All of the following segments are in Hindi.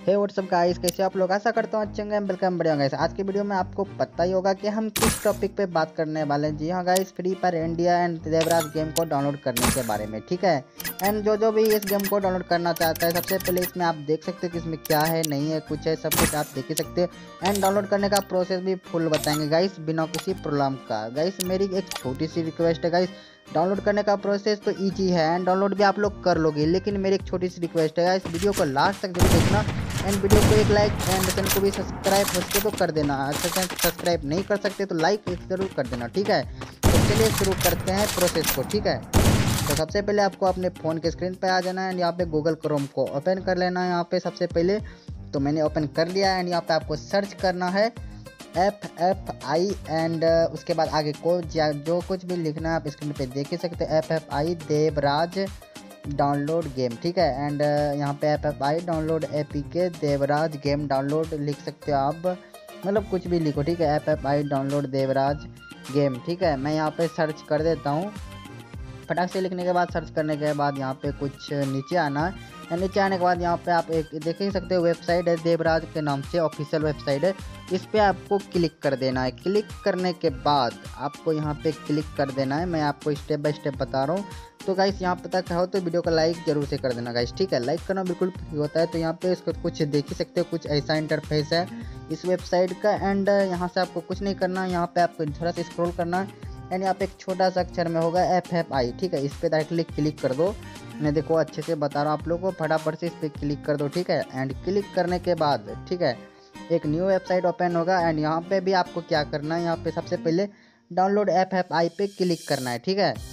हे व्हाट्सअप गाइस, कैसे आप लोग? आशा करता हूँ अच्छे होंगे। वेलकम बढ़िया गाइस। आज के वीडियो में आपको पता ही होगा कि हम किस टॉपिक पे बात करने वाले हैं। जी हाँ guys, Free Fire India and Devraj game को डाउनलोड करने के बारे में, ठीक है। एंड जो भी इस गेम को डाउनलोड करना चाहता है, सबसे पहले इसमें आप देख सकते हो कि इसमें क्या है, नहीं है, कुछ है, सब कुछ आप देख ही सकते हो। एंड डाउनलोड करने का प्रोसेस भी फुल बताएंगे गाइस, बिना किसी प्रॉब्लम का। गाइस मेरी एक छोटी सी रिक्वेस्ट है गाइस, डाउनलोड करने का प्रोसेस तो इजी है एंड डाउनलोड भी आप लोग कर लोगे, लेकिन मेरी एक छोटी सी रिक्वेस्ट है गाइस, वीडियो को लास्ट तक जरूर देखना एंड वीडियो को एक लाइक एंड चैनल को भी सब्सक्राइब हो सके तो कर देना। अच्छा सब्सक्राइब नहीं कर सकते तो लाइक जरूर कर देना, ठीक है। तो चलिए शुरू करते हैं प्रोसेस को, ठीक है। तो सबसे पहले आपको अपने फ़ोन के स्क्रीन पे आ जाना है एंड यहाँ पे गूगल क्रोम को ओपन कर लेना है। यहाँ पे सबसे पहले तो मैंने ओपन कर लिया एंड यहाँ पे आपको सर्च करना है FFI एंड उसके बाद आगे को जो कुछ भी लिखना है आप स्क्रीन पे देख ही सकते हैं। FFI देवराज डाउनलोड गेम, ठीक है। एंड यहाँ पे FFI download APK Devraj game download लिख सकते हो आप, मतलब कुछ भी लिखो, ठीक है। FFI डाउनलोड देवराज गेम, ठीक है। मैं यहाँ पे सर्च कर देता हूँ। फटाक से लिखने के बाद, सर्च करने के बाद यहाँ पे कुछ नीचे आना है। नीचे आने के बाद यहाँ पे आप एक देख ही सकते हो, वेबसाइट है देवराज के नाम से, ऑफिशियल वेबसाइट है। इस पे आपको क्लिक कर देना है। क्लिक करने के बाद आपको यहाँ पे क्लिक कर देना है। मैं आपको स्टेप बाय स्टेप बता रहा हूँ। तो गाइस यहाँ पे तक हो तो वीडियो को लाइक जरूर से कर देना गाइस, ठीक है। लाइक करना बिल्कुल फ्री होता है। तो यहाँ पे इसको कुछ देख ही सकते हो, कुछ ऐसा इंटरफेस है इस वेबसाइट का। एंड यहाँ से आपको कुछ नहीं करना, यहाँ पे आपको थोड़ा सा स्क्रॉल करना है एंड यहाँ पे एक छोटा सा अक्षर में होगा FFI, ठीक है। इस पर डायरेक्टली क्लिक कर दो। मैं देखो अच्छे से बता रहा हूँ आप लोगों को, फटाफट से इस पर क्लिक कर दो, ठीक है। एंड क्लिक करने के बाद, ठीक है, एक न्यू वेबसाइट ओपन होगा। एंड यहाँ पे भी आपको क्या करना है, यहाँ पे सबसे पहले डाउनलोड FFI पे क्लिक करना है, ठीक है।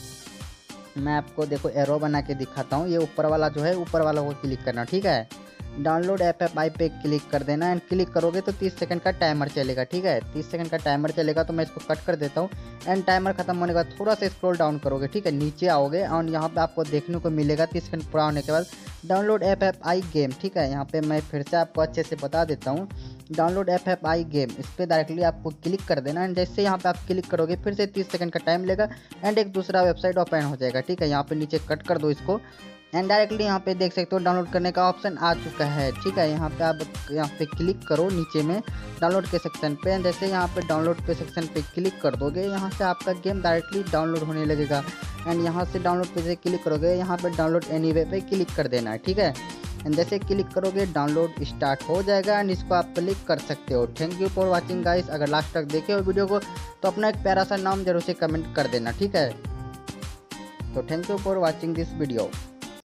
मैं आपको देखो एरो बना के दिखाता हूँ। ये ऊपर वाला जो है, ऊपर वाला को क्लिक करना, ठीक है। डाउनलोड FFI पे क्लिक कर देना एंड क्लिक करोगे तो 30 सेकंड का टाइमर चलेगा, ठीक है। 30 सेकंड का टाइमर चलेगा तो मैं इसको कट कर देता हूँ। एंड टाइमर खत्म होने के बाद थोड़ा सा स्क्रॉल डाउन करोगे, ठीक है, नीचे आओगे और यहाँ पे आपको देखने को मिलेगा 30 सेकंड पूरा होने के बाद डाउनलोड FFI गेम, ठीक है। यहाँ पे मैं फिर से आपको अच्छे से बता देता हूँ, डाउनलोड FFI गेम, इस पर डायरेक्टली आपको क्लिक कर देना। एंड जैसे यहाँ पे आप क्लिक करोगे फिर से 30 सेकंड का टाइम लेगा एंड एक दूसरा वेबसाइट ओपन हो जाएगा, ठीक है। यहाँ पे नीचे कट कर दो इसको एंड डायरेक्टली यहाँ पे देख सकते हो डाउनलोड करने का ऑप्शन आ चुका है, ठीक है। यहाँ पे आप यहाँ पे क्लिक करो नीचे में डाउनलोड के सेक्शन पे एंड जैसे यहाँ पे डाउनलोड पे सेक्शन पे क्लिक कर दोगे, यहाँ से आपका गेम डायरेक्टली डाउनलोड होने लगेगा। एंड यहाँ से डाउनलोड पे से क्लिक करोगे, यहाँ पे डाउनलोड एनीवे पे क्लिक कर देना है, ठीक है। एंड जैसे क्लिक करोगे डाउनलोड स्टार्ट हो जाएगा एंड इसको आप क्लिक कर सकते हो। Thank you for watching guys. अगर लास्ट तक देखे हो वीडियो को तो अपना एक प्यारा सा नाम जरूर से कमेंट कर देना, ठीक है। तो thank you for watching this video.